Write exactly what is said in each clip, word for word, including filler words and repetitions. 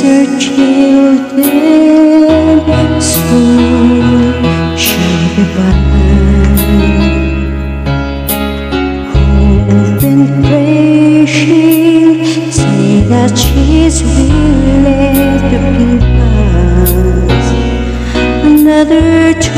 her children soon shall be mine. Hope and pray she'll say that she's willing to give us another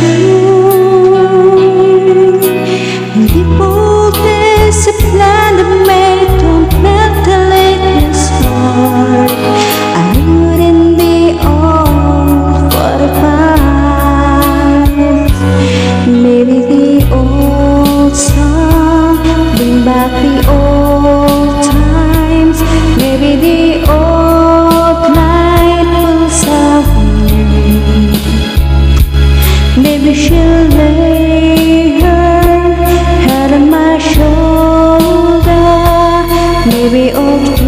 tune. And the boldest plan to make, don't let the latest heart. I wouldn't be old for the fight. Maybe the old song bring back the old times. Maybe the old night will away. Maybe she'll lay her head on my shoulder. Maybe old